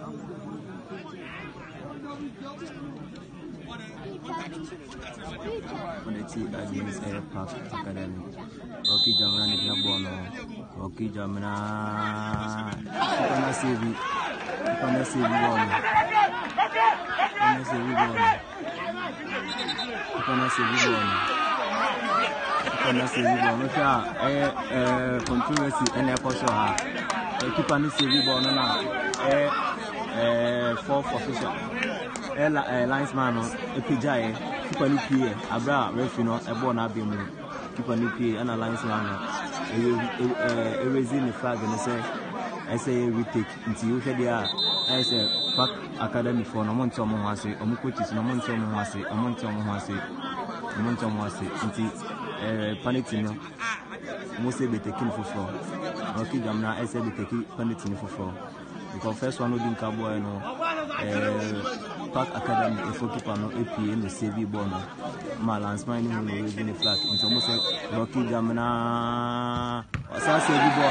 Park Academy. Okay, Dwamena is not born. Okay, Dwamena. Gonna save it. Gonna save it one. Gonna save it one. Gonna save it one. Gonna save it one. Look at controversy and a cause her. Keep on save it one now. Fourth official. Linesman, a PJ. Keep on here, Abra, Refino, a born abium, keep on here, and a linesman, erasing the flag, and I say, retake until you said, yeah, I say, Park Academy for no month, someone say, a mukutis, no month, someone say, a month, someone say, a month, someone say, until Panitino, mostly be taken for four. Okay, Dwamena, I said, be taking Panitino for four. Because first one would be Cowboy, no. Park Academy, if you keep on AP in the CV bonus, Malance mining in the flag. It's almost like Rocky Dwamena, Assassin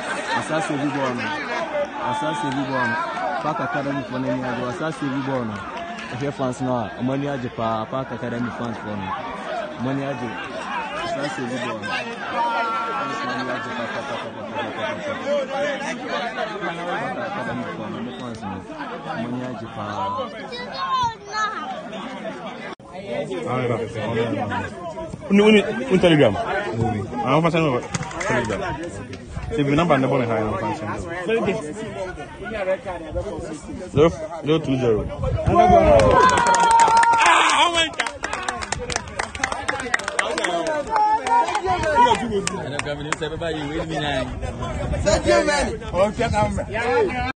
Park Academy for any other Assassin bonus. If you're fans now, money Ad.Jac, Park Academy fans for me. Money Ad.Jac, Assassin bonus. Un telegram. I'm passing telegram. The number on the bottom high. No 020. Everybody wait me now.